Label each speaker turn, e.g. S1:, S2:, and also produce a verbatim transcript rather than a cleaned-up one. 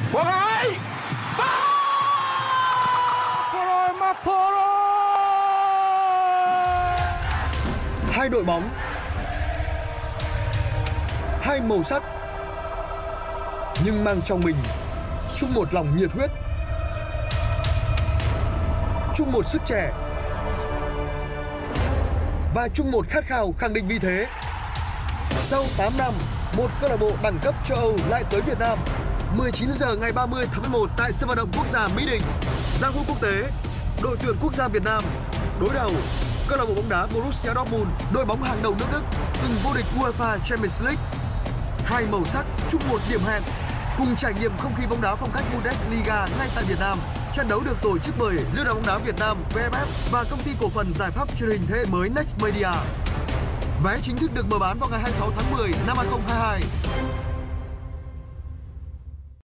S1: Quang Hải.
S2: Rồi Maporo.
S3: Hai đội bóng, hai màu sắc, nhưng mang trong mình chung một lòng nhiệt huyết, chung một sức trẻ và chung một khát khao khẳng định vị thế. Sau tám năm, một câu lạc bộ đẳng cấp châu Âu lại tới Việt Nam. mười chín giờ ngày ba mươi tháng mười một tại sân vận động quốc gia Mỹ Đình. Giao hữu quốc tế, đội tuyển quốc gia Việt Nam đối đầu câu lạc bộ bóng đá Borussia Dortmund, đội bóng hàng đầu nước Đức, từng vô địch UEFA Champions League. Hai màu sắc chung một điểm hẹn, cùng trải nghiệm không khí bóng đá phong cách Bundesliga ngay tại Việt Nam. Trận đấu được tổ chức bởi Liên đoàn bóng đá Việt Nam vê ép ép và công ty cổ phần giải pháp truyền hình thế hệ mới Next Media. Vé chính thức được mở bán vào ngày hai mươi sáu tháng mười năm hai nghìn không trăm hai mươi hai.